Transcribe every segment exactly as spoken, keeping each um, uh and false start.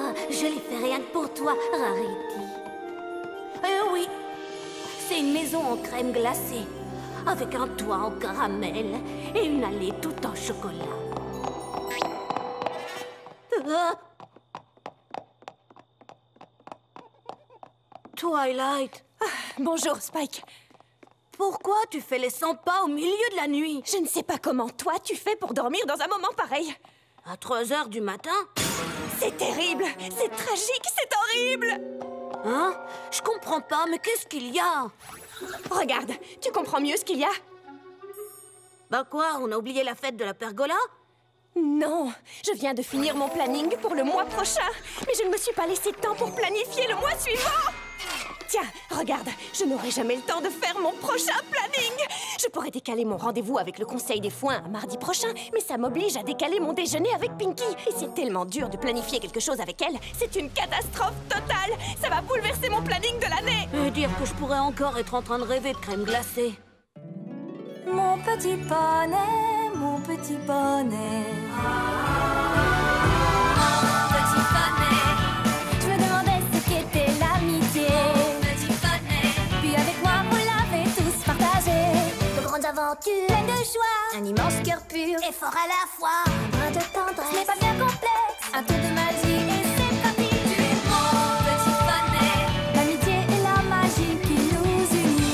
je l'ai fait rien que pour toi, Rarity. Eh oui, c'est une maison en crème glacée, avec un toit en caramel et une allée toute en chocolat. Euh... Twilight. Ah, bonjour, Spike. Pourquoi tu fais les cent pas au milieu de la nuit? Je ne sais pas comment toi tu fais pour dormir dans un moment pareil. À trois heures du matin? C'est terrible, c'est tragique, c'est horrible. Hein? Je comprends pas, mais qu'est-ce qu'il y a? Regarde, tu comprends mieux ce qu'il y a? Bah quoi, on a oublié la fête de la pergola? Non, je viens de finir mon planning pour le mois prochain. Mais je ne me suis pas laissé de temps pour planifier le mois suivant. Tiens, regarde, je n'aurai jamais le temps de faire mon prochain planning. Je pourrais décaler mon rendez-vous avec le Conseil des Foins à mardi prochain, mais ça m'oblige à décaler mon déjeuner avec Pinkie. Et c'est tellement dur de planifier quelque chose avec elle. C'est une catastrophe totale. Ça va bouleverser mon planning de l'année. Et dire que je pourrais encore être en train de rêver de crème glacée. Mon petit poney, mon petit poney. Petit poney, Je me demandais ce qu'était l'amitié. petit poney, Puis avec moi, vous l'avez tous partagé. de grandes aventures, Plein de joie, un immense cœur pur et fort à la fois. un brin de Ce tendresse. n'est pas bien complexe, un tour de magie et c'est parti. mon petit poney, L'amitié et la magie qui nous unit.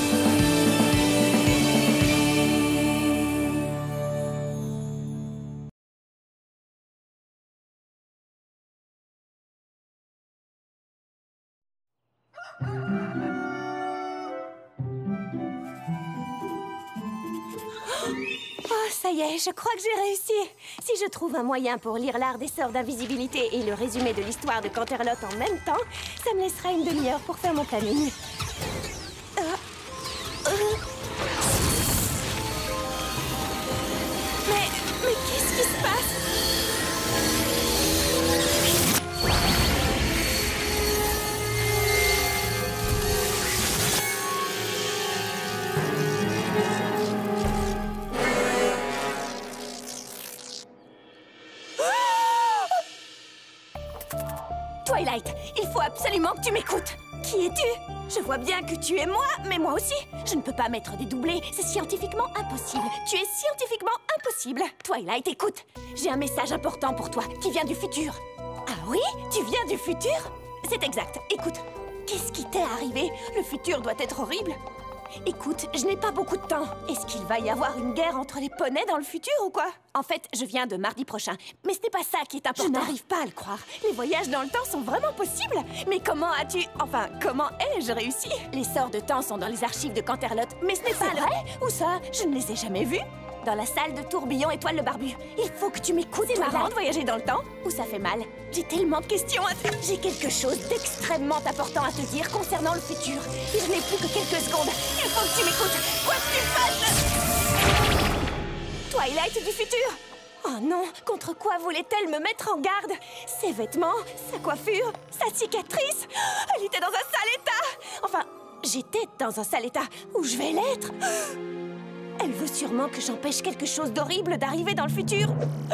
Oh, ça y est, je crois que j'ai réussi. Si je trouve un moyen pour lire l'art des sorts d'invisibilité et le résumé de l'histoire de Canterlot en même temps, ça me laissera une demi-heure pour faire mon planning. Euh, euh. Mais, mais qu'est-ce qui se passe? Twilight, il faut absolument que tu m'écoutes. Qui es-tu? Je vois bien que tu es moi, mais moi aussi. Je ne peux pas mettre des doublés, c'est scientifiquement impossible. Tu es scientifiquement impossible. Twilight, écoute, j'ai un message important pour toi qui vient du futur. Ah oui? Tu viens du futur? C'est exact, écoute. Qu'est-ce qui t'est arrivé? Le futur doit être horrible. Écoute, je n'ai pas beaucoup de temps. Est-ce qu'il va y avoir une guerre entre les poneys dans le futur ou quoi? En fait, je viens de mardi prochain. Mais ce n'est pas ça qui est important. Je n'arrive pas à le croire. Les voyages dans le temps sont vraiment possibles. Mais comment as-tu... Enfin, comment ai-je réussi? Les sorts de temps sont dans les archives de Canterlot. Mais ce n'est pas vrai. Où ça? Je ne les ai jamais vus. Dans la salle de tourbillon étoile le barbu. Il faut que tu m'écoutes. C'est marrant de voyager dans le temps. Où ça fait mal? J'ai tellement de questions à te... J'ai quelque chose d'extrêmement important à te dire concernant le futur. Et je n'ai plus que quelques secondes. Il faut que tu m'écoutes. Quoi que tu fasses. Twilight du futur. Oh non, contre quoi voulait-elle me mettre en garde? Ses vêtements, sa coiffure, sa cicatrice. Elle était dans un sale état. Enfin, j'étais dans un sale état. Où je vais l'être? Elle veut sûrement que j'empêche quelque chose d'horrible d'arriver dans le futur.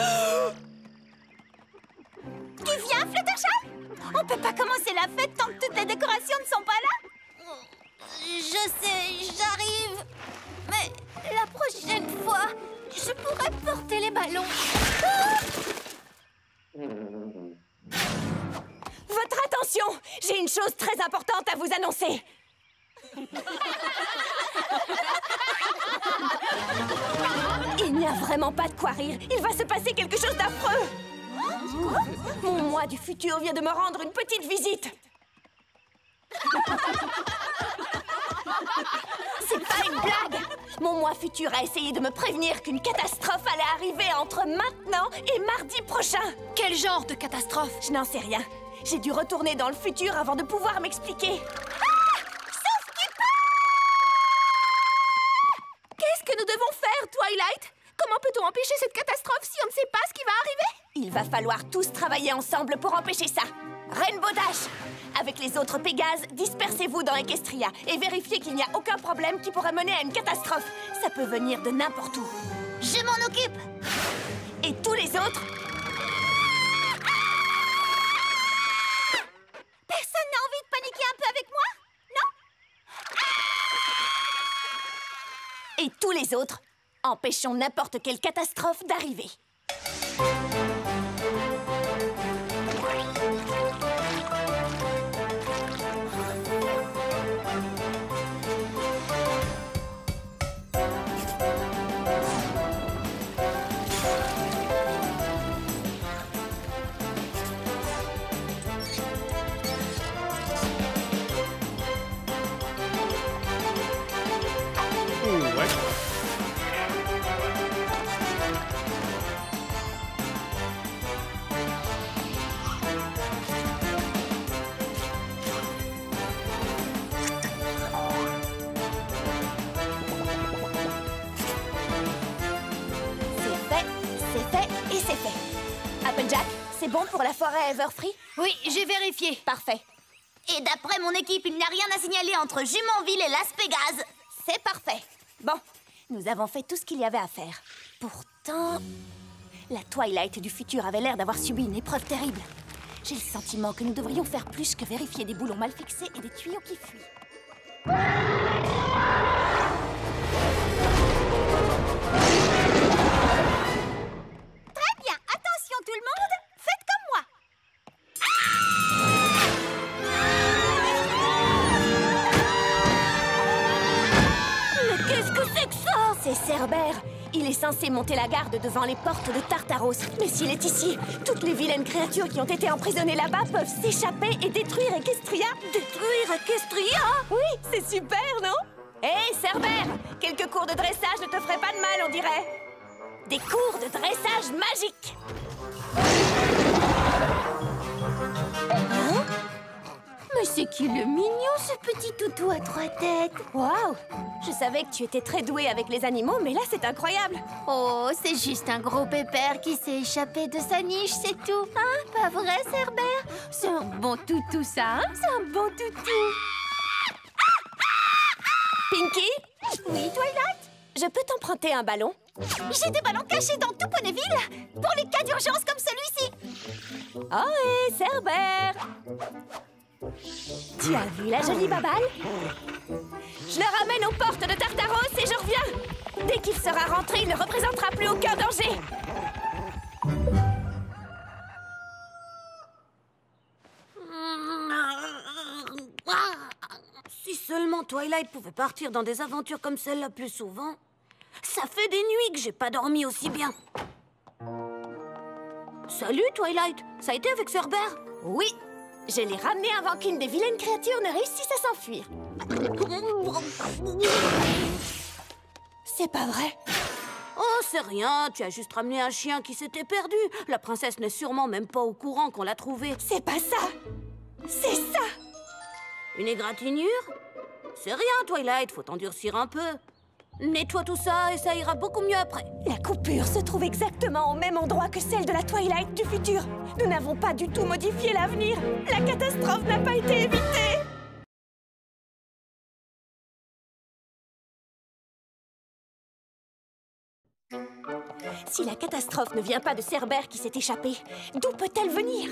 tu viens, Fluttershy? On peut pas commencer la fête tant que toutes les décorations ne sont pas là? Je sais, j'arrive. Mais la prochaine fois, je pourrais porter les ballons. Votre attention! J'ai une chose très importante à vous annoncer. Il n'y a vraiment pas de quoi rire. Il va se passer quelque chose d'affreux. Mon moi du futur vient de me rendre une petite visite. C'est pas une blague. Mon moi futur a essayé de me prévenir qu'une catastrophe allait arriver entre maintenant et mardi prochain. Quel genre de catastrophe? Je n'en sais rien. J'ai dû retourner dans le futur avant de pouvoir m'expliquer. Qu'est-ce que nous devons faire, Twilight? Comment peut-on empêcher cette catastrophe si on ne sait pas ce qui va arriver? Il va falloir tous travailler ensemble pour empêcher ça. Rainbow Dash! Avec les autres Pégases, dispersez-vous dans Equestria et vérifiez qu'il n'y a aucun problème qui pourrait mener à une catastrophe. Ça peut venir de n'importe où. Je m'en occupe. Et tous les autres... les autres. Empêchons n'importe quelle catastrophe d'arriver. Applejack, c'est bon pour la forêt Everfree? Oui, j'ai vérifié. Parfait. Et d'après mon équipe, il n'y a rien à signaler entre Jumonville et Las Pégases. C'est parfait. Bon, nous avons fait tout ce qu'il y avait à faire. Pourtant, la Twilight du futur avait l'air d'avoir subi une épreuve terrible. J'ai le sentiment que nous devrions faire plus que vérifier des boulons mal fixés et des tuyaux qui fuient. Tout le monde, faites comme moi. Mais qu'est-ce que c'est que ça? C'est Cerbère. Il est censé monter la garde devant les portes de Tartaros. Mais s'il est ici, toutes les vilaines créatures qui ont été emprisonnées là-bas peuvent s'échapper et détruire Equestria. Détruire Equestria? Oui, c'est super, non? Hé, hey, Cerbère, quelques cours de dressage ne te feraient pas de mal, on dirait. Des cours de dressage magiques. Hein? Mais c'est qui le mignon, ce petit toutou à trois têtes? Waouh! Je savais que tu étais très douée avec les animaux, mais là, c'est incroyable. Oh, c'est juste un gros pépère qui s'est échappé de sa niche, c'est tout. Hein? Pas vrai, Cerbère? C'est un bon toutou, ça, hein? C'est un bon toutou. Pinky? Oui, Twilight? Je peux t'emprunter un ballon? J'ai des ballons cachés dans tout Ponyville pour les cas d'urgence comme celui-ci. Oh, hé, Cerbère! Tu as vu la jolie babale? Je le ramène aux portes de Tartaros et je reviens. Dès qu'il sera rentré, il ne représentera plus aucun danger. Si seulement Twilight pouvait partir dans des aventures comme celle-là plus souvent. Ça fait des nuits que j'ai pas dormi aussi bien. Salut, Twilight. Ça a été avec Cerbère? Oui, je l'ai ramené avant qu'une des vilaines créatures ne réussisse à s'enfuir. C'est pas vrai. Oh, c'est rien. Tu as juste ramené un chien qui s'était perdu. La princesse n'est sûrement même pas au courant qu'on l'a trouvé. C'est pas ça. C'est ça. Une égratignure? C'est rien, Twilight. Faut t'endurcir un peu. Nettoie tout ça et ça ira beaucoup mieux après. La coupure se trouve exactement au même endroit que celle de la Twilight du futur. Nous n'avons pas du tout modifié l'avenir. La catastrophe n'a pas été évitée. Si la catastrophe ne vient pas de Cerbère qui s'est échappé, d'où peut-elle venir?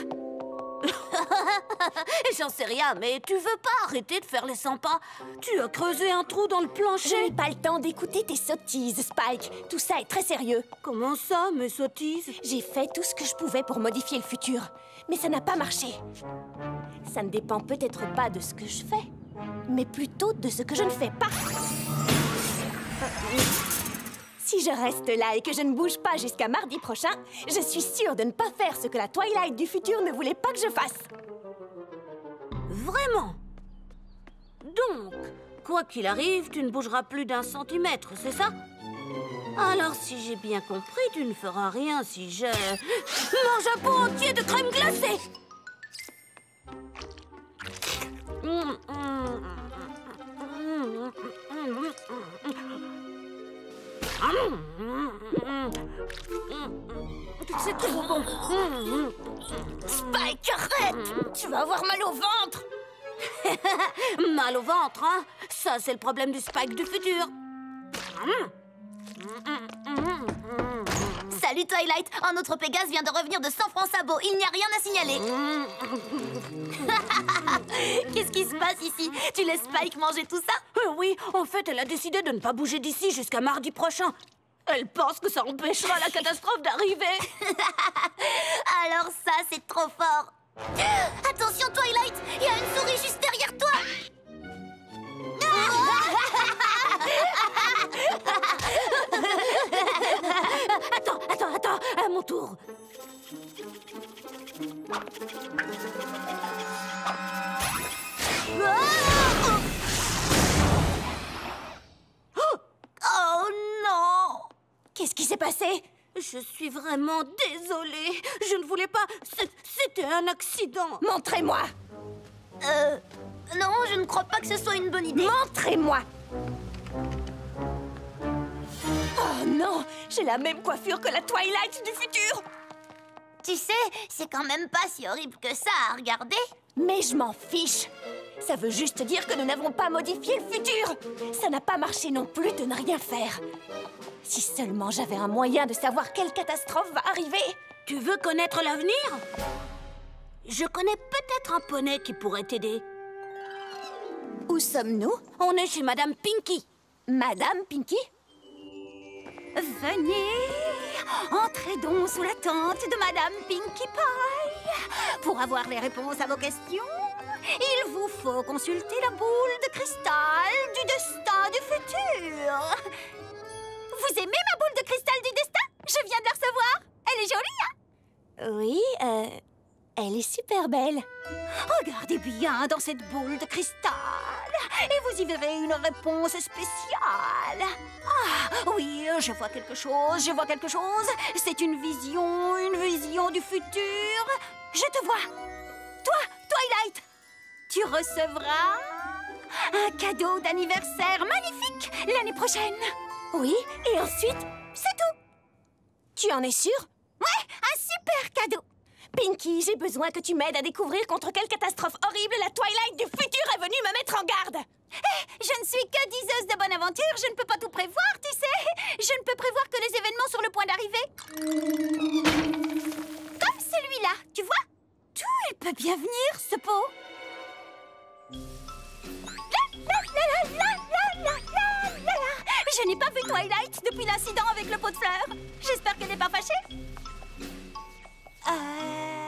J'en sais rien, mais tu veux pas arrêter de faire les cent pas? Tu as creusé un trou dans le plancher. Je n'ai pas le temps d'écouter tes sottises, Spike. Tout ça est très sérieux. Comment ça, mes sottises? J'ai fait tout ce que je pouvais pour modifier le futur, mais ça n'a pas marché. Ça ne dépend peut-être pas de ce que je fais, mais plutôt de ce que je ne fais pas. Si je reste là et que je ne bouge pas jusqu'à mardi prochain, je suis sûre de ne pas faire ce que la Twilight du futur ne voulait pas que je fasse. Vraiment? Donc, quoi qu'il arrive, tu ne bougeras plus d'un centimètre, c'est ça? Alors, si j'ai bien compris, tu ne feras rien si je mange un pot entier de crème glacée. C'est trop bon. Spike, arrête! Tu vas avoir mal au ventre! Mal au ventre, hein? Ça, c'est le problème du Spike du futur. Salut Twilight! Un autre Pégase vient de revenir de San Francisco. Il n'y a rien à signaler. Qu'est-ce qui se passe ici? Tu laisses Spike manger tout ça? Euh, oui, en fait, elle a décidé de ne pas bouger d'ici jusqu'à mardi prochain. Elle pense que ça empêchera la catastrophe d'arriver. Alors ça, c'est trop fort. Attention, Twilight, il y a une souris juste derrière toi. Attends, attends, attends, à mon tour. Oh non! Qu'est-ce qui s'est passé? Je suis vraiment désolée. Je ne voulais pas. C'est- C'était un accident. Montrez-moi! Euh... Non, je ne crois pas que ce soit une bonne idée. Montrez-moi! Oh non! J'ai la même coiffure que la Twilight du futur! Tu sais, c'est quand même pas si horrible que ça à regarder. Mais je m'en fiche! Ça veut juste dire que nous n'avons pas modifié le futur! Ça n'a pas marché non plus de ne rien faire. Si seulement j'avais un moyen de savoir quelle catastrophe va arriver! Tu veux connaître l'avenir? Je connais peut-être un poney qui pourrait t'aider. Où sommes-nous? On est chez Madame Pinky. Madame Pinky? Venez, entrez donc sous la tente de Madame Pinkie Pie. Pour avoir les réponses à vos questions, il vous faut consulter la boule de cristal du destin du futur. Vous aimez ma boule de cristal du destin? Je viens de la recevoir. Elle est jolie, hein? Oui, euh... elle est super belle. Regardez bien dans cette boule de cristal et vous y verrez une réponse spéciale. Ah, oui, je vois quelque chose, je vois quelque chose. C'est une vision, une vision du futur. Je te vois. Toi, Twilight, tu recevras un cadeau d'anniversaire magnifique l'année prochaine. Oui, et ensuite? C'est tout. Tu en es sûre? Ouais, un super cadeau. Pinky, j'ai besoin que tu m'aides à découvrir contre quelle catastrophe horrible la Twilight du futur est venue me mettre en garde. Eh, je ne suis que diseuse de bonne aventure, je ne peux pas tout prévoir, tu sais. Je ne peux prévoir que les événements sur le point d'arriver. Comme celui-là, tu vois? Tout, il peut bien venir, ce pot. La, la, la, la, la, la, la, la, la. Je n'ai pas vu Twilight depuis l'incident avec le pot de fleurs. J'espère qu'elle n'est pas fâchée. Euh...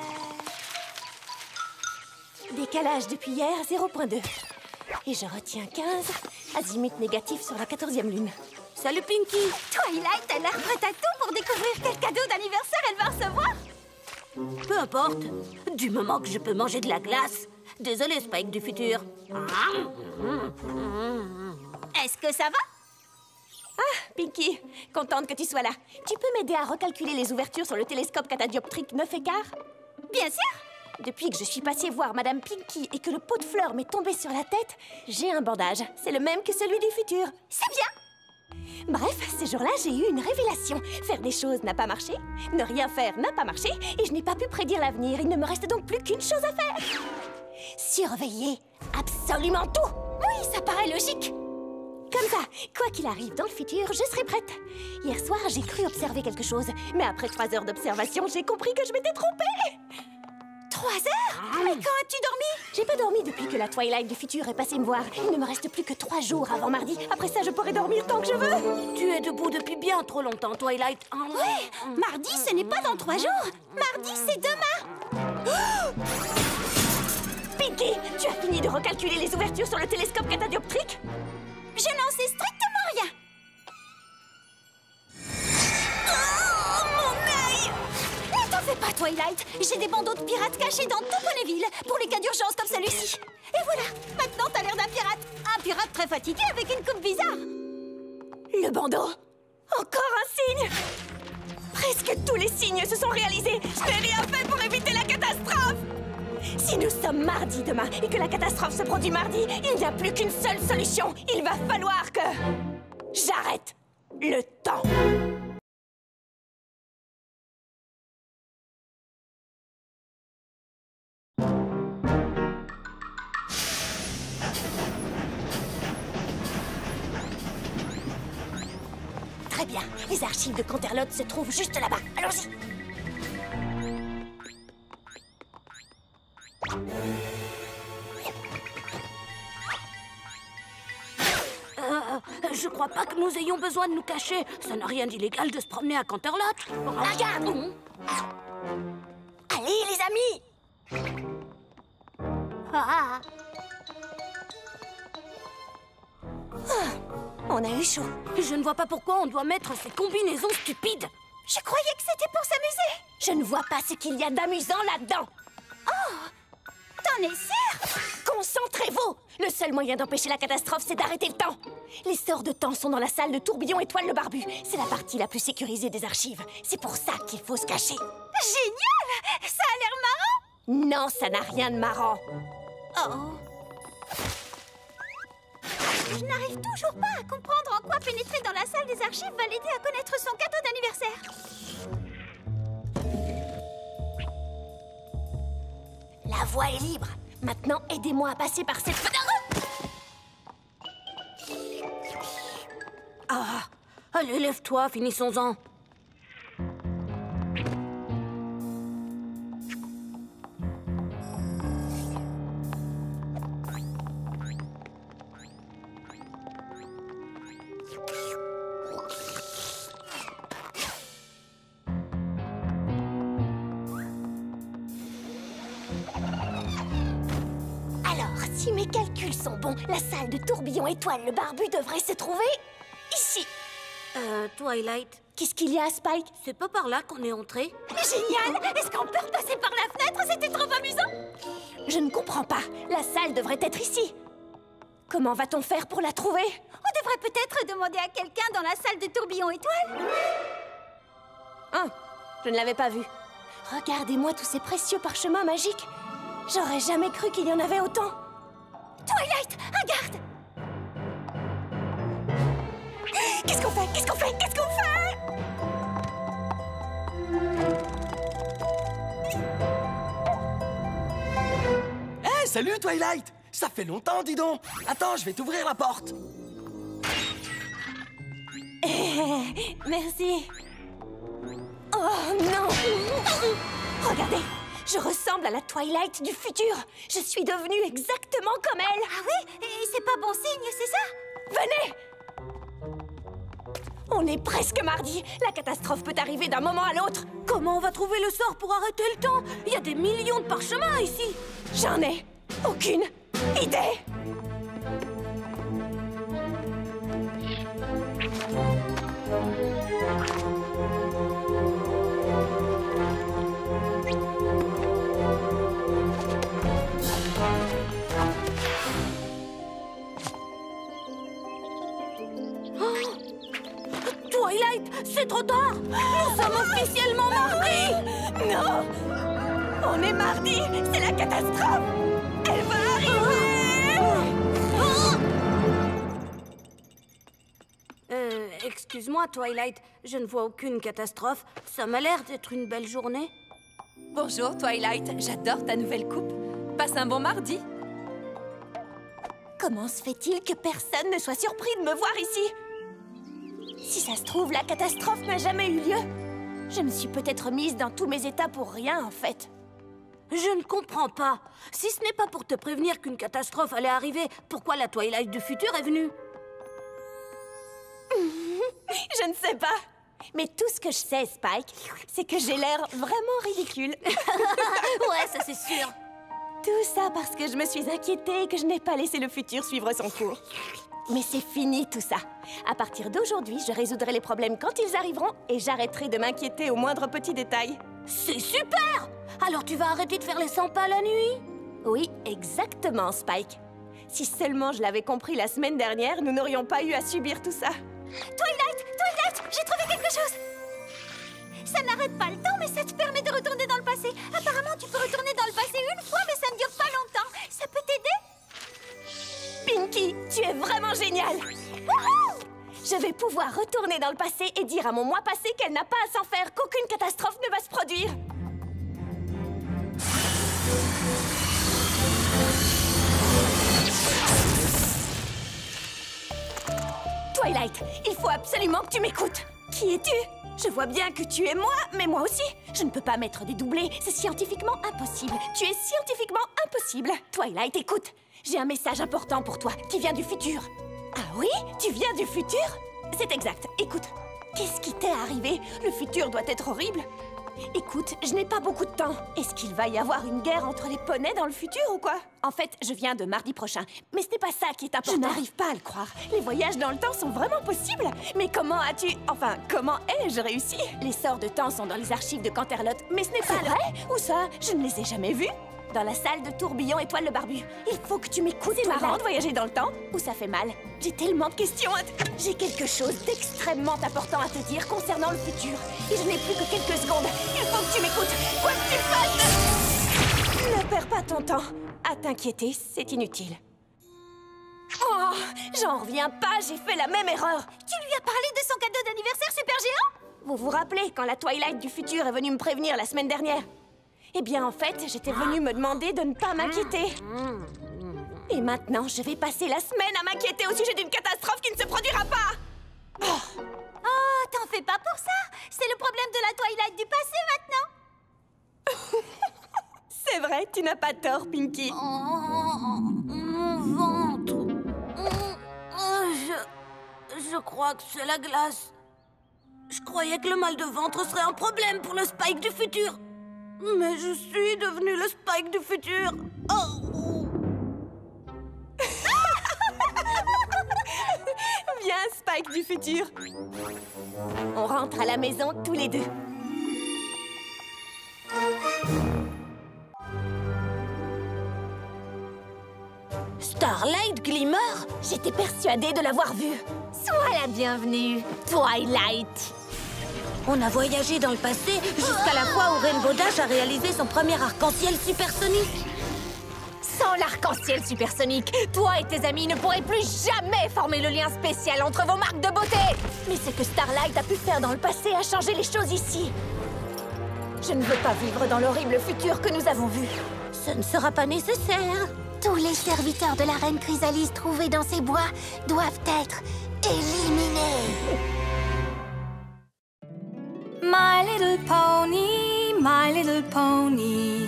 Décalage depuis hier, zéro virgule deux. Et je retiens quinze, azimut négatif sur la quatorzième lune. Salut Pinky. Twilight a l'air prête à tout pour découvrir quel cadeau d'anniversaire elle va recevoir. Peu importe. Du moment que je peux manger de la glace. Désolé, Spike du futur. Est-ce que ça va? Ah, Pinky, contente que tu sois là. Tu peux m'aider à recalculer les ouvertures sur le télescope catadioptrique neuf et quart? Bien sûr. Depuis que je suis passée voir Madame Pinky et que le pot de fleurs m'est tombé sur la tête, j'ai un bandage. C'est le même que celui du futur. C'est bien. Bref, ce jour-là, j'ai eu une révélation. Faire des choses n'a pas marché, ne rien faire n'a pas marché, et je n'ai pas pu prédire l'avenir. Il ne me reste donc plus qu'une chose à faire. Surveiller absolument tout. Oui, ça paraît logique. Comme ça, quoi qu'il arrive dans le futur, je serai prête. Hier soir, j'ai cru observer quelque chose, mais après trois heures d'observation, j'ai compris que je m'étais trompée. Trois heures? Mais quand as-tu dormi? J'ai pas dormi depuis que la Twilight du futur est passée me voir. Il ne me reste plus que trois jours avant mardi. Après ça, je pourrai dormir tant que je veux. Tu es debout depuis bien trop longtemps, Twilight. Oui, mardi, ce n'est pas dans trois jours. Mardi, c'est demain. Oh Pinky, tu as fini de recalculer les ouvertures sur le télescope catadioptrique? Je n'en sais strictement rien. Oh, mon œil! Ne t'en fais pas, Twilight. J'ai des bandeaux de pirates cachés dans tout Ponyville pour les cas d'urgence comme celui-ci. Et voilà, maintenant t'as l'air d'un pirate. Un pirate très fatigué avec une coupe bizarre. Le bandeau. Encore un signe. Presque tous les signes se sont réalisés. Je n'ai rien fait pour éviter la catastrophe. Si nous sommes mardi demain et que la catastrophe se produit mardi, il n'y a plus qu'une seule solution. Il va falloir que j'arrête le temps. Très bien. Les archives de Canterlot se trouvent juste là-bas. Allons-y. Je crois pas que nous ayons besoin de nous cacher. Ça n'a rien d'illégal de se promener à Canterlot. Regarde. Mmh. Allez, les amis. Ah. On a eu chaud. Je ne vois pas pourquoi on doit mettre ces combinaisons stupides. Je croyais que c'était pour s'amuser. Je ne vois pas ce qu'il y a d'amusant là-dedans. T'en es sûre? Concentrez-vous! Le seul moyen d'empêcher la catastrophe, c'est d'arrêter le temps. Les sorts de temps sont dans la salle de tourbillon étoile le barbu. C'est la partie la plus sécurisée des archives. C'est pour ça qu'il faut se cacher. Génial! Ça a l'air marrant! Non, ça n'a rien de marrant. Oh. Je n'arrive toujours pas à comprendre en quoi pénétrer dans la salle des archives va l'aider à connaître son cadeau d'anniversaire. La voie est libre. Maintenant, aidez-moi à passer par cette... Ah, allez, lève-toi, finissons-en. Alors, si mes calculs sont bons, la salle de tourbillon étoile le barbu devrait se trouver ici. Euh, Twilight, Qu'est-ce qu'il y a, Spike? c'est pas par là qu'on est entré? Génial! Est-ce qu'on peut repasser par la fenêtre? C'était trop amusant! Je ne comprends pas. La salle devrait être ici. Comment va-t-on faire pour la trouver? On devrait peut-être demander à quelqu'un dans la salle de tourbillon étoile. Hein? Je ne l'avais pas vu. Regardez-moi tous ces précieux parchemins magiques. J'aurais jamais cru qu'il y en avait autant. Twilight, regarde! Qu'est-ce qu'on fait? Qu'est-ce qu'on fait? Qu'est-ce qu'on fait? Hé, salut Twilight! Ça fait longtemps, dis donc! Attends, je vais t'ouvrir la porte! Merci. Oh non! Regardez, je ressemble à la Twilight du futur. Je suis devenue exactement comme elle. Ah oui? Et c'est pas bon signe, c'est ça? Venez! On est presque mardi. La catastrophe peut arriver d'un moment à l'autre. Comment on va trouver le sort pour arrêter le temps? Il y a des millions de parchemins ici. J'en ai aucune idée. Twilight, c'est trop tard. Nous sommes officiellement mardi. Non! On est mardi. C'est la catastrophe. Elle va arriver. Euh, excuse-moi, Twilight, je ne vois aucune catastrophe. Ça m'a l'air d'être une belle journée. Bonjour Twilight, j'adore ta nouvelle coupe. Passe un bon mardi. Comment se fait-il que personne ne soit surpris de me voir ici? Si ça se trouve, la catastrophe n'a jamais eu lieu. Je me suis peut-être mise dans tous mes états pour rien, en fait. Je ne comprends pas. Si ce n'est pas pour te prévenir qu'une catastrophe allait arriver, pourquoi la Twilight du futur est venue? Je ne sais pas. Mais tout ce que je sais, Spike, c'est que j'ai l'air vraiment ridicule. Ouais, ça c'est sûr. Tout ça parce que je me suis inquiétée et que je n'ai pas laissé le futur suivre son cours. Mais c'est fini tout ça. À partir d'aujourd'hui, je résoudrai les problèmes quand ils arriveront et j'arrêterai de m'inquiéter au moindre petit détail. C'est super! Alors tu vas arrêter de faire les cent pas la nuit? Oui, exactement, Spike. Si seulement je l'avais compris la semaine dernière, nous n'aurions pas eu à subir tout ça. Twilight, Twilight, j'ai trouvé quelque chose. Ça n'arrête pas le temps, mais ça te permet de retourner dans le passé. Apparemment, tu peux retourner dans le passé une fois, mais ça ne dure pas longtemps. Ça peut t'aider? Pinky, tu es vraiment géniale! Wouhou! Je vais pouvoir retourner dans le passé et dire à mon moi passé qu'elle n'a pas à s'en faire, qu'aucune catastrophe ne va se produire. Twilight, il faut absolument que tu m'écoutes. Qui es-tu? Je vois bien que tu es moi, mais moi aussi. Je ne peux pas mettre des doublés, c'est scientifiquement impossible. Tu es scientifiquement impossible. Twilight, écoute. J'ai un message important pour toi, qui vient du futur. Ah oui? Tu viens du futur? C'est exact. Écoute, qu'est-ce qui t'est arrivé? Le futur doit être horrible. Écoute, je n'ai pas beaucoup de temps. Est-ce qu'il va y avoir une guerre entre les poneys dans le futur ou quoi? En fait, je viens de mardi prochain. Mais ce n'est pas ça qui est important. Je n'arrive pas à le croire. Les voyages dans le temps sont vraiment possibles. Mais comment as-tu... Enfin, comment ai-je réussi? Les sorts de temps sont dans les archives de Canterlot. Mais ce n'est pas vrai. Où ça? Je ne les ai jamais vus. Dans la salle de tourbillon étoile le barbu. Il faut que tu m'écoutes. C'est marrant de voyager dans le temps ou ça fait mal? J'ai tellement de questions à te... J'ai quelque chose d'extrêmement important à te dire concernant le futur. Et je n'ai plus que quelques secondes. Il faut que tu m'écoutes. Quoi que tu fasses... Ne perds pas ton temps. À t'inquiéter, c'est inutile. Oh, j'en reviens pas, j'ai fait la même erreur. Tu lui as parlé de son cadeau d'anniversaire super géant? Vous vous rappelez quand la Twilight du futur est venue me prévenir la semaine dernière? Eh bien, en fait, j'étais venue me demander de ne pas m'inquiéter. Et maintenant, je vais passer la semaine à m'inquiéter au sujet d'une catastrophe qui ne se produira pas. Oh, oh t'en fais pas pour ça. C'est le problème de la Twilight du passé, maintenant. C'est vrai, tu n'as pas tort, Pinky. Oh, mon ventre. Oh, je... Je crois que c'est la glace. Je croyais que le mal de ventre serait un problème pour le Spike du futur. Mais je suis devenue le Spike du futur. Oh. Viens, Spike du futur. On rentre à la maison tous les deux. Starlight Glimmer? J'étais persuadée de l'avoir vue. Sois la bienvenue, Twilight. On a voyagé dans le passé jusqu'à la fois où Rainbow Dash a réalisé son premier arc-en-ciel supersonique. Sans l'arc-en-ciel supersonique, toi et tes amis ne pourraient plus jamais former le lien spécial entre vos marques de beauté. Mais ce que Starlight a pu faire dans le passé a changé les choses ici. Je ne veux pas vivre dans l'horrible futur que nous avons vu. Ce ne sera pas nécessaire. Tous les serviteurs de la reine Chrysalis trouvés dans ces bois doivent être éliminés. My little pony, my little pony.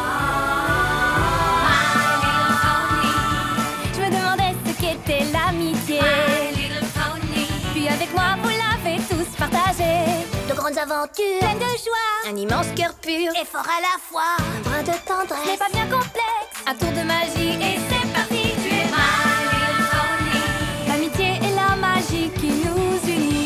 My little pony. Je me demandais ce qu'était l'amitié. My little pony. Puis avec moi, vous l'avez tous partagé. De grandes aventures, Pleine de joie, un immense cœur pur et fort à la fois. un brin de tendresse. Ce n'est pas bien complexe. Un tour de magie et c'est parti. Tu es my little pony. L'amitié et la magie qui nous unit.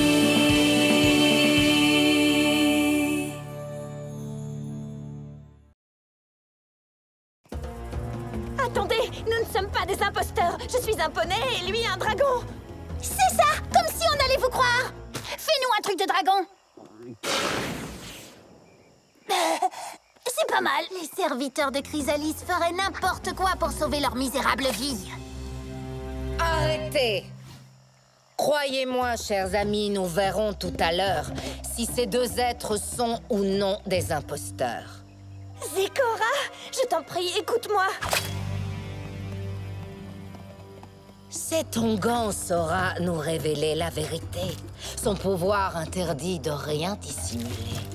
Attendez, nous ne sommes pas des imposteurs. Je suis un poney et lui un dragon. C'est ça, comme si on allait vous croire. Fais-nous un truc de dragon. C'est pas mal. Les serviteurs de Chrysalis feraient n'importe quoi pour sauver leur misérable vie. Arrêtez! Croyez-moi, chers amis, nous verrons tout à l'heure si ces deux êtres sont ou non des imposteurs. Zécora, je t'en prie, écoute-moi. Cet onguent saura nous révéler la vérité. Son pouvoir interdit de rien dissimuler.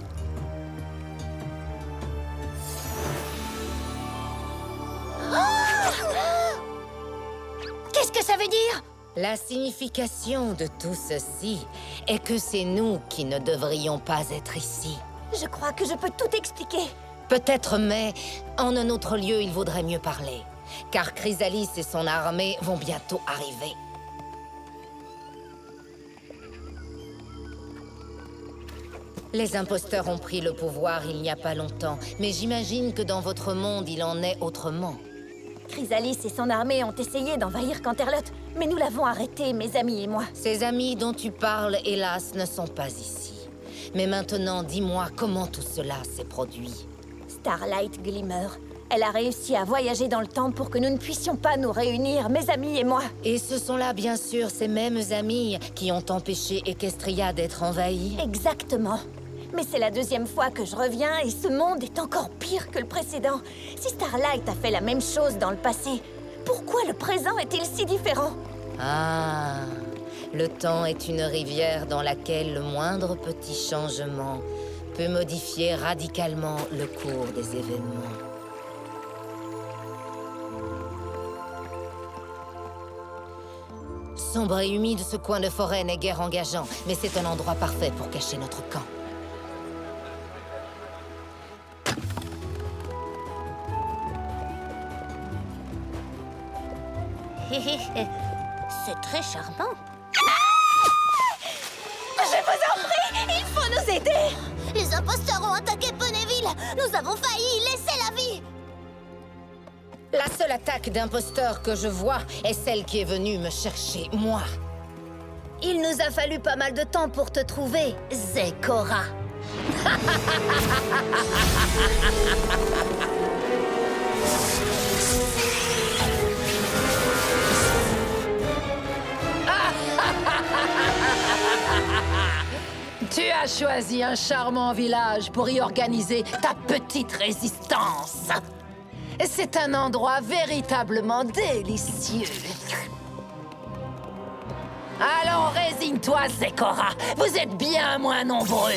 Qu'est-ce que ça veut dire? La signification de tout ceci est que c'est nous qui ne devrions pas être ici. Je crois que je peux tout expliquer. Peut-être, mais en un autre lieu, il vaudrait mieux parler. Car Chrysalis et son armée vont bientôt arriver. Les imposteurs ont pris le pouvoir il n'y a pas longtemps, mais j'imagine que dans votre monde, il en est autrement. Chrysalis et son armée ont essayé d'envahir Canterlot, mais nous l'avons arrêté, mes amis et moi. Ces amis dont tu parles, hélas, ne sont pas ici. Mais maintenant, dis-moi comment tout cela s'est produit. Starlight Glimmer. Elle a réussi à voyager dans le temps pour que nous ne puissions pas nous réunir, mes amis et moi. Et ce sont là, bien sûr, ces mêmes amis qui ont empêché Equestria d'être envahie. Exactement. Mais c'est la deuxième fois que je reviens et ce monde est encore pire que le précédent. Si Starlight a fait la même chose dans le passé, pourquoi le présent est-il si différent? Ah, le temps est une rivière dans laquelle le moindre petit changement peut modifier radicalement le cours des événements. Sombre et humide, ce coin de forêt n'est guère engageant, mais c'est un endroit parfait pour cacher notre camp. C'est très charmant. Je vous en prie, il faut nous aider. Les imposteurs ont attaqué Ponyville. Nous avons failli y laisser la vie. La seule attaque d'imposteurs que je vois est celle qui est venue me chercher, moi. Il nous a fallu pas mal de temps pour te trouver, Zecora. Tu as choisi un charmant village pour y organiser ta petite résistance. C'est un endroit véritablement délicieux. Alors résigne-toi, Zecora. Vous êtes bien moins nombreux.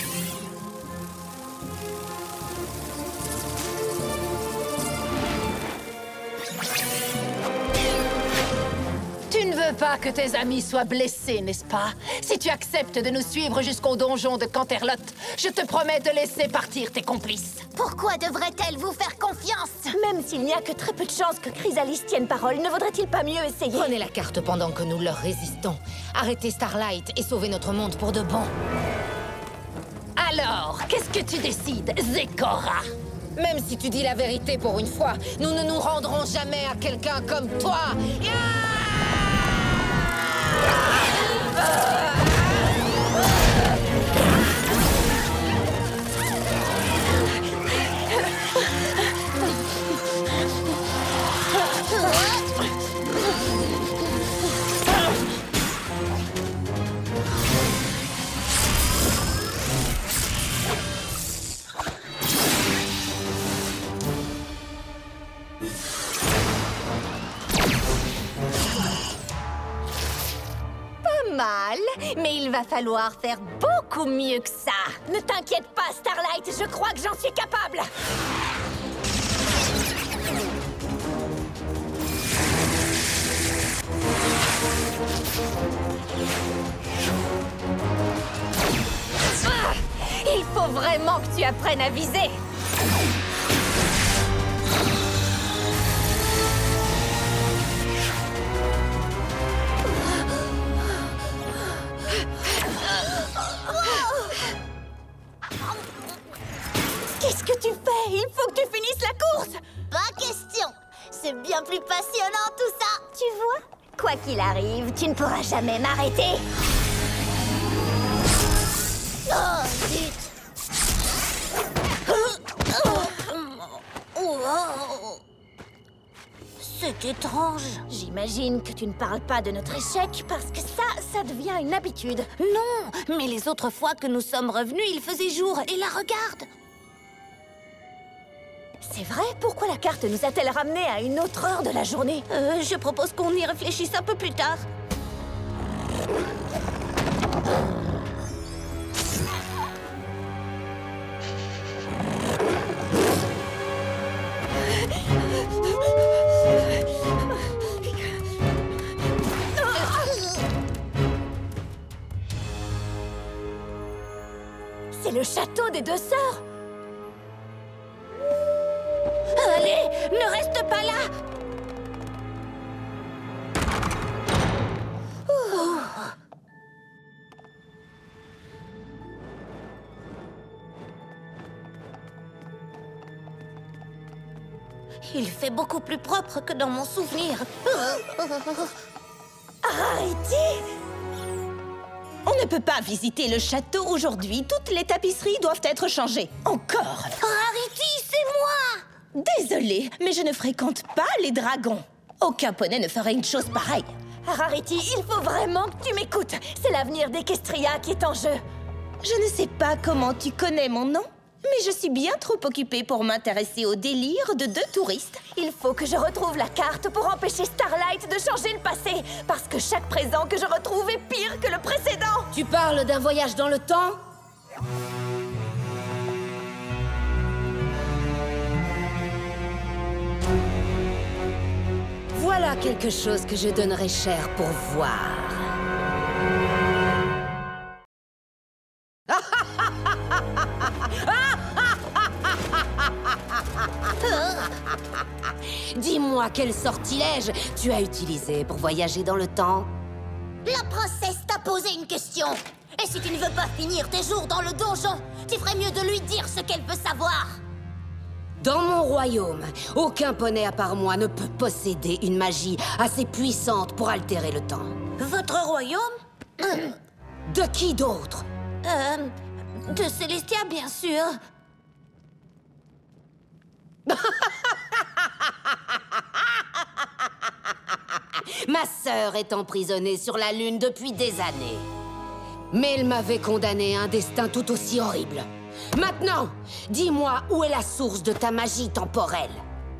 Tu ne veux pas que tes amis soient blessés, n'est-ce pas? Si tu acceptes de nous suivre jusqu'au donjon de Canterlot, je te promets de laisser partir tes complices. Pourquoi devrait-elle vous faire confiance? Même s'il n'y a que très peu de chances que Chrysalis tienne parole, ne vaudrait-il pas mieux essayer? Prenez la carte pendant que nous leur résistons. Arrêtez Starlight et sauvez notre monde pour de bon. Alors, qu'est-ce que tu décides, Zecora? Même si tu dis la vérité pour une fois, nous ne nous rendrons jamais à quelqu'un comme toi. Mal, mais il va falloir faire beaucoup mieux que ça. Ne t'inquiète pas, Starlight, je crois que j'en suis capable. Ah, il faut vraiment que tu apprennes à viser. Qu'est-ce que tu fais? Il faut que tu finisses la course! Pas question. C'est bien plus passionnant tout ça. Tu vois? Quoi qu'il arrive, tu ne pourras jamais m'arrêter. Oh, zut. C'est étrange. J'imagine que tu ne parles pas de notre échec parce que ça, ça devient une habitude. Non, mais les autres fois que nous sommes revenus, il faisait jour. Et la regarde. C'est vrai? Pourquoi la carte nous a-t-elle ramenés à une autre heure de la journée? Euh, je propose qu'on y réfléchisse un peu plus tard. C'est le château des deux sœurs! Allez, ne reste pas là. Il fait beaucoup plus propre que dans mon souvenir. Arrêtez! On ne peut pas visiter le château aujourd'hui. Toutes les tapisseries doivent être changées. Encore! Rarity, c'est moi! Désolée, mais je ne fréquente pas les dragons. Aucun poney ne ferait une chose pareille. Rarity, il faut vraiment que tu m'écoutes. C'est l'avenir d'Equestria qui est en jeu. Je ne sais pas comment tu connais mon nom, mais je suis bien trop occupée pour m'intéresser au délire de deux touristes. Il faut que je retrouve la carte pour empêcher Starlight de changer le passé. Parce que chaque présent que je retrouve est pire que le précédent. Tu parles d'un voyage dans le temps? Voilà Voilà quelque chose que je donnerais cher pour voir. Dis-moi quel sortilège tu as utilisé pour voyager dans le temps? La princesse t'a posé une question. Et si tu ne veux pas finir tes jours dans le donjon, tu ferais mieux de lui dire ce qu'elle veut savoir. Dans mon royaume, aucun poney à part moi ne peut posséder une magie assez puissante pour altérer le temps. Votre royaume? De qui d'autre? Euh... De Célestia, bien sûr. Ma sœur est emprisonnée sur la Lune depuis des années. Mais elle m'avait condamné à un destin tout aussi horrible. Maintenant, dis-moi où est la source de ta magie temporelle.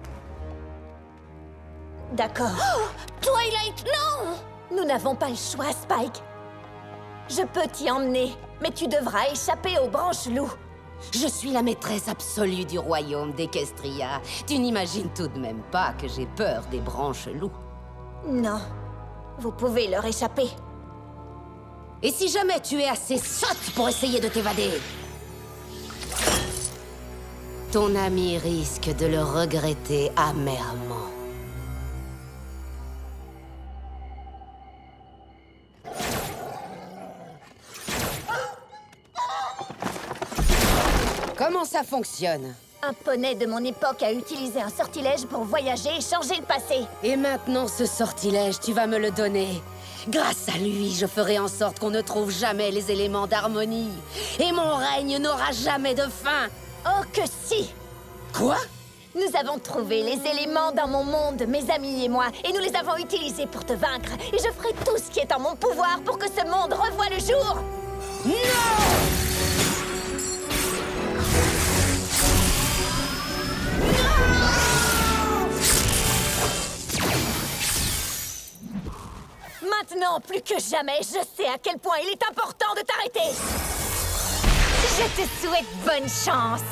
D'accord. Oh, Twilight, non! Nous n'avons pas le choix, Spike. Je peux t'y emmener, mais tu devras échapper aux branches loups. Je suis la maîtresse absolue du royaume d'Equestria. Tu n'imagines tout de même pas que j'ai peur des branches loups. Non, vous pouvez leur échapper. Et si jamais tu es assez sotte pour essayer de t'évader? Ton ami risque de le regretter amèrement. Comment ça fonctionne? Un poney de mon époque a utilisé un sortilège pour voyager et changer le passé. Et maintenant, ce sortilège, tu vas me le donner. Grâce à lui, je ferai en sorte qu'on ne trouve jamais les éléments d'harmonie. Et mon règne n'aura jamais de fin. Oh que si! Quoi? Nous avons trouvé les éléments dans mon monde, mes amis et moi, et nous les avons utilisés pour te vaincre. Et je ferai tout ce qui est en mon pouvoir pour que ce monde revoie le jour. Non! Maintenant, plus que jamais, je sais à quel point il est important de t'arrêter. Je te souhaite bonne chance.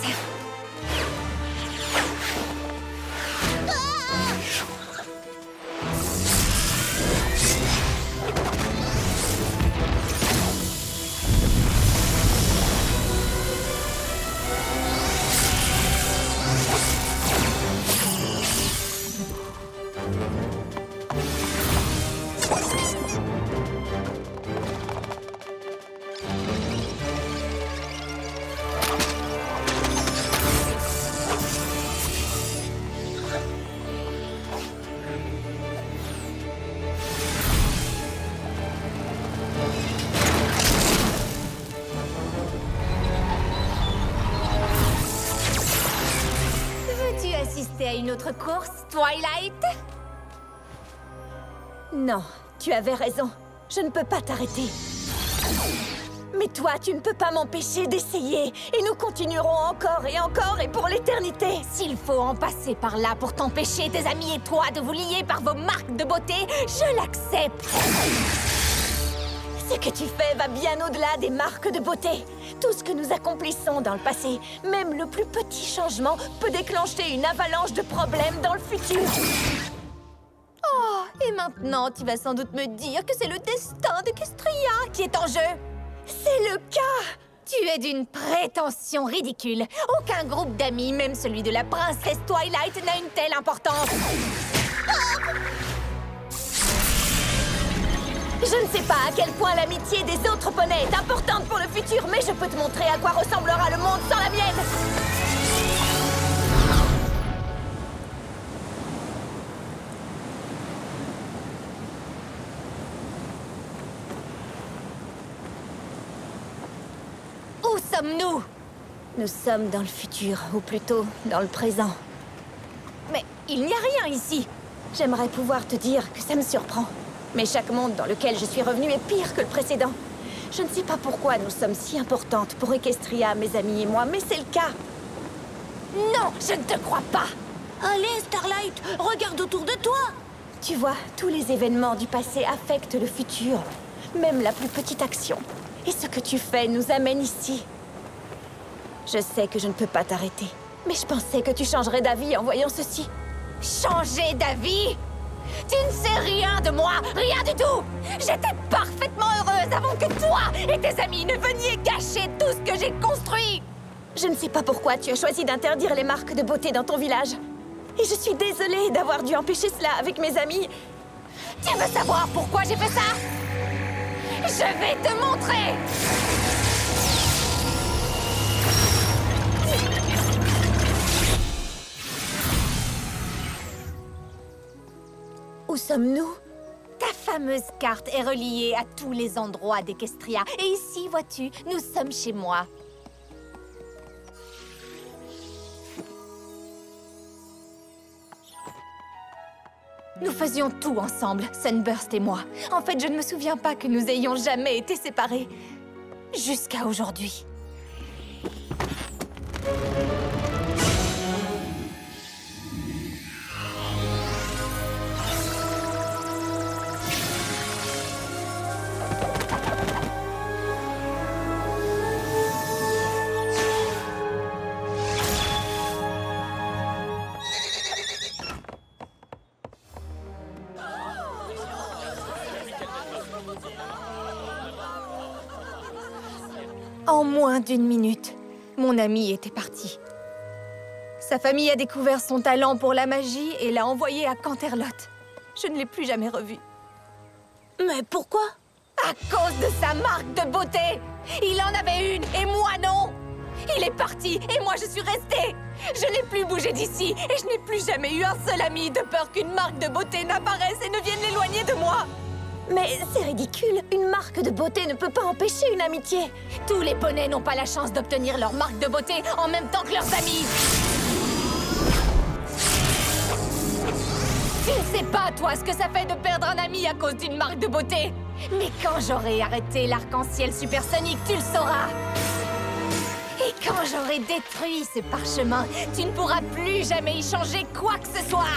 Veux-tu assister à une autre course, Twilight? Non, tu avais raison. Je ne peux pas t'arrêter. Mais toi, tu ne peux pas m'empêcher d'essayer. Et nous continuerons encore et encore et pour l'éternité. S'il faut en passer par là pour t'empêcher, tes amis et toi, de vous lier par vos marques de beauté, je l'accepte. Ce que tu fais va bien au-delà des marques de beauté. Tout ce que nous accomplissons dans le passé, même le plus petit changement, peut déclencher une avalanche de problèmes dans le futur. Oh, et maintenant, tu vas sans doute me dire que c'est le destin d'Equestria qui est en jeu. C'est le cas! Tu es d'une prétention ridicule. Aucun groupe d'amis, même celui de la princesse Twilight, n'a une telle importance. Je ne sais pas à quel point l'amitié des autres poneys est importante pour le futur, mais je peux te montrer à quoi ressemblera le monde sans la mienne. Où sommes-nous? Nous sommes dans le futur, ou plutôt dans le présent. Mais il n'y a rien ici. J'aimerais pouvoir te dire que ça me surprend. Mais chaque monde dans lequel je suis revenue est pire que le précédent. Je ne sais pas pourquoi nous sommes si importantes pour Equestria, mes amis et moi, mais c'est le cas. Non, je ne te crois pas. Allez, Starlight, regarde autour de toi. Tu vois, tous les événements du passé affectent le futur. Même la plus petite action. Et ce que tu fais nous amène ici. Je sais que je ne peux pas t'arrêter. Mais je pensais que tu changerais d'avis en voyant ceci. Changer d'avis? Tu ne sais rien de moi, rien du tout. J'étais parfaitement heureuse avant que toi et tes amis ne veniez gâcher tout ce que j'ai construit. Je ne sais pas pourquoi tu as choisi d'interdire les marques de beauté dans ton village. Et je suis désolée d'avoir dû empêcher cela avec mes amis. Tu veux savoir pourquoi j'ai fait ça? Je vais te montrer. Où sommes-nous? Ta fameuse carte est reliée à tous les endroits d'Equestria. Et ici, vois-tu, nous sommes chez moi. Nous faisions tout ensemble, Sunburst et moi. En fait, je ne me souviens pas que nous ayons jamais été séparés. Jusqu'à aujourd'hui. En moins d'une minute, mon ami était parti. Sa famille a découvert son talent pour la magie et l'a envoyé à Canterlot. Je ne l'ai plus jamais revu. Mais pourquoi? À cause de sa marque de beauté! Il en avait une et moi non! Il est parti et moi je suis restée! Je n'ai plus bougé d'ici et je n'ai plus jamais eu un seul ami de peur qu'une marque de beauté n'apparaisse et ne vienne l'éloigner de moi! Mais c'est ridicule, une marque de beauté ne peut pas empêcher une amitié. Tous les poneys n'ont pas la chance d'obtenir leur marque de beauté en même temps que leurs amis. Tu ne sais pas, toi, ce que ça fait de perdre un ami à cause d'une marque de beauté. Mais quand j'aurai arrêté l'arc-en-ciel supersonique, tu le sauras. Et quand j'aurai détruit ce parchemin, tu ne pourras plus jamais y changer quoi que ce soit.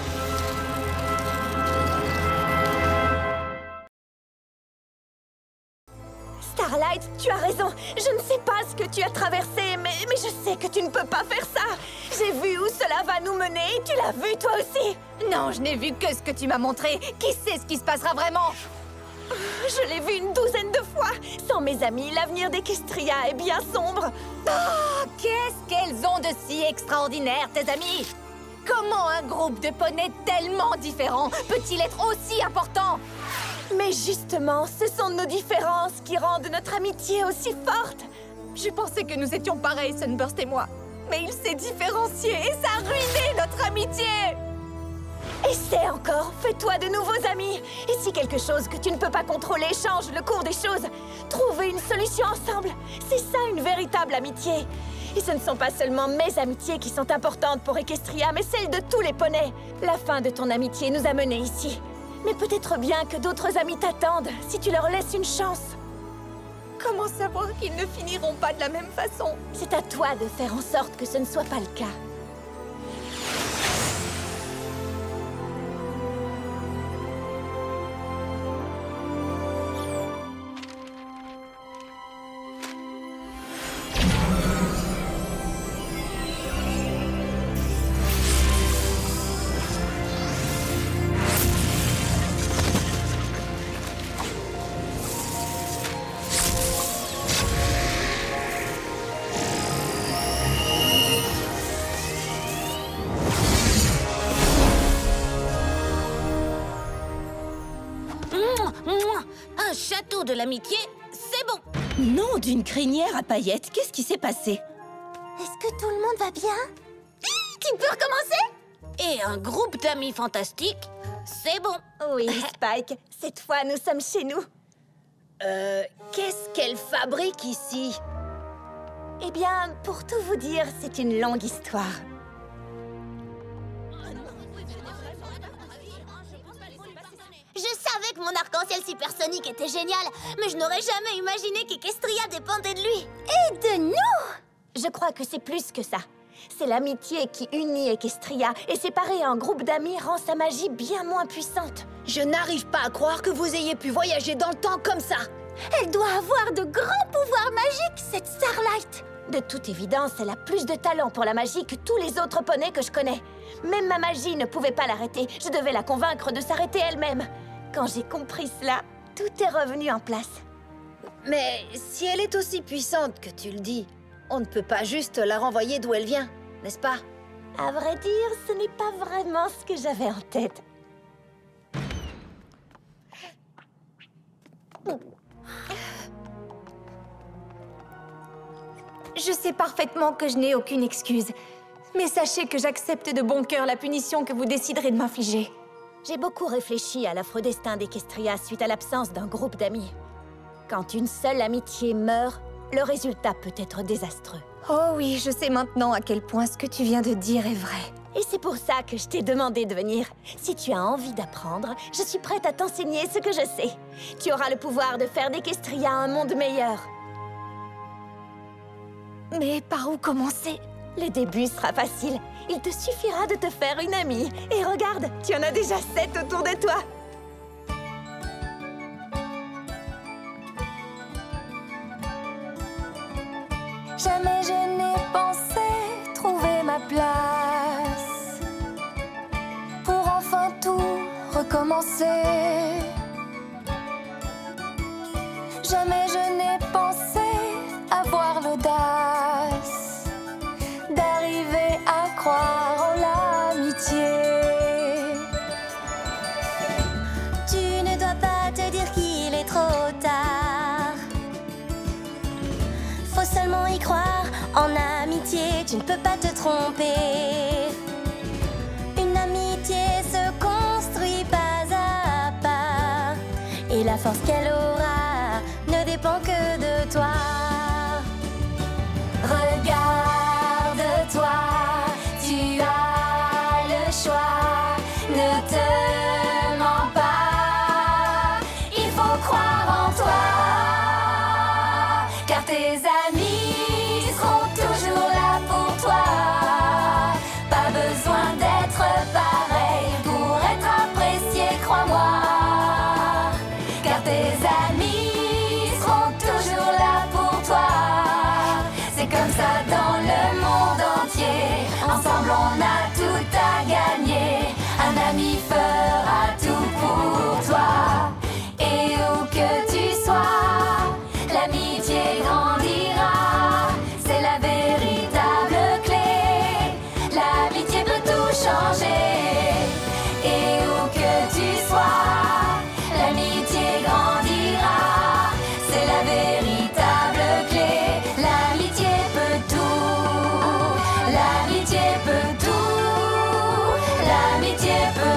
Starlight, tu as raison. Je ne sais pas ce que tu as traversé, mais, mais je sais que tu ne peux pas faire ça. J'ai vu où cela va nous mener et tu l'as vu toi aussi. Non, je n'ai vu que ce que tu m'as montré. Qui sait ce qui se passera vraiment? Je l'ai vu une douzaine de fois. Sans mes amis, l'avenir d'Equestria est bien sombre. Oh, qu'est-ce qu'elles ont de si extraordinaire, tes amis? Comment un groupe de poneys tellement différents peut-il être aussi important? Mais justement, ce sont nos différences qui rendent notre amitié aussi forte. Je pensais que nous étions pareils, Sunburst et moi. Mais il s'est différencié et ça a ruiné notre amitié. Essaie encore, fais-toi de nouveaux amis. Et si quelque chose que tu ne peux pas contrôler change le cours des choses, trouvez une solution ensemble. C'est ça une véritable amitié. Et ce ne sont pas seulement mes amitiés qui sont importantes pour Equestria, mais celles de tous les poneys. La fin de ton amitié nous a menés ici. Mais peut-être bien que d'autres amis t'attendent, si tu leur laisses une chance. Comment savoir qu'ils ne finiront pas de la même façon? C'est à toi de faire en sorte que ce ne soit pas le cas. Un château de l'amitié, c'est bon. Nom d'une crinière à paillettes, qu'est-ce qui s'est passé? Est-ce que tout le monde va bien? Tu peux recommencer? Et un groupe d'amis fantastiques, c'est bon. Oui, Spike, cette fois nous sommes chez nous. Euh, qu'est-ce qu'elle fabrique ici? Eh bien, pour tout vous dire, c'est une longue histoire. Je savais que mon arc-en-ciel supersonique était génial, mais je n'aurais jamais imaginé qu'Equestria dépendait de lui. Et de nous! Je crois que c'est plus que ça. C'est l'amitié qui unit Equestria, et séparer un groupe d'amis rend sa magie bien moins puissante. Je n'arrive pas à croire que vous ayez pu voyager dans le temps comme ça. Elle doit avoir de grands pouvoirs magiques, cette Starlight. De toute évidence, elle a plus de talent pour la magie que tous les autres poneys que je connais. Même ma magie ne pouvait pas l'arrêter. Je devais la convaincre de s'arrêter elle-même. Quand j'ai compris cela, tout est revenu en place. Mais si elle est aussi puissante que tu le dis, on ne peut pas juste la renvoyer d'où elle vient, n'est-ce pas? À vrai dire, ce n'est pas vraiment ce que j'avais en tête. Je sais parfaitement que je n'ai aucune excuse. Mais sachez que j'accepte de bon cœur la punition que vous déciderez de m'infliger. J'ai beaucoup réfléchi à l'affreux destin d'Equestria suite à l'absence d'un groupe d'amis. Quand une seule amitié meurt, le résultat peut être désastreux. Oh oui, je sais maintenant à quel point ce que tu viens de dire est vrai. Et c'est pour ça que je t'ai demandé de venir. Si tu as envie d'apprendre, je suis prête à t'enseigner ce que je sais. Tu auras le pouvoir de faire d'Equestria un monde meilleur. Mais par où commencer? Le début sera facile. Il te suffira de te faire une amie. Et regarde, tu en as déjà sept autour de toi. Jamais je n'ai pensé trouver ma place pour enfin tout recommencer. Jamais je n'ai pensé avoir l'audace d'arriver à croire en l'amitié. Tu ne dois pas te dire qu'il est trop tard. Faut seulement y croire en amitié, tu ne peux pas te tromper. Une amitié se construit pas à pas, et la force qu'elle aura ne dépend que de toi. Regarde-toi, tu as le choix, ne te mens pas, il faut croire en toi, car tes amis seront toujours là pour toi. Pas besoin d'être pareil pour être apprécié, crois-moi, car tes amis seront toujours là pour toi. C'est comme ça dans le monde entier. Ensemble on a tout à gagner. Un ami fera tout pour toi. Et où que tu sois, l'amitié grandira. C'est la véritable clé. L'amitié peut tout changer. Et où que tu sois, l'amitié grandira. C'est la véritable clé. L'amitié peut tout. L'amitié peut tout. L'amitié peut